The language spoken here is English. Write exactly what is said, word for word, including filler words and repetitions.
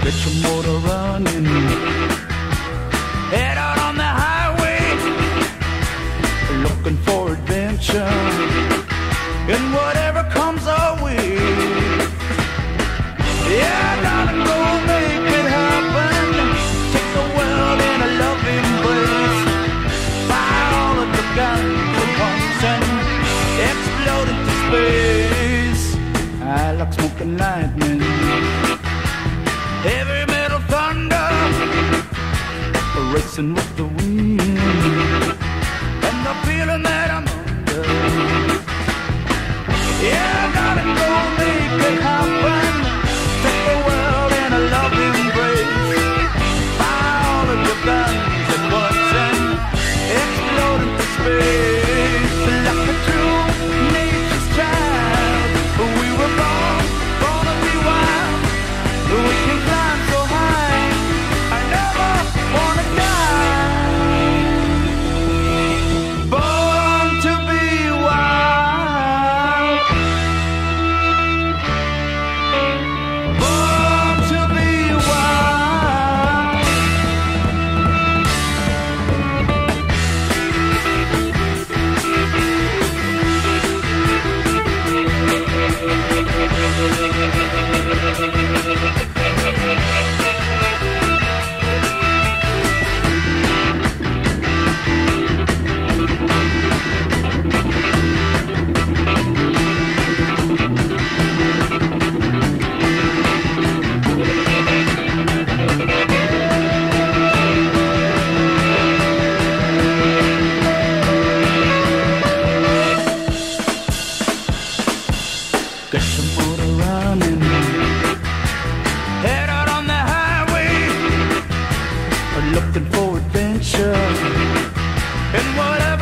Get your motor running, head out on the highway, looking for adventure, and whatever comes our way. Yeah, darling, go make it happen. Take the world in a loving embrace. Fire all of the guns at once and explode into space. I like smoking lightning, heavy metal thunder, racing with the wind, and the feeling that I'm under. Yeah, darling, go make it happen. Take the world in a loving embrace. Fire all of your guns at once and explode into space. Like a true nature's child, we were born, born to be wild. We can climb so high, I never wanna die. Born to be wild, born to be wild. Get your motor running, head out on the highway, looking for adventure, and whatever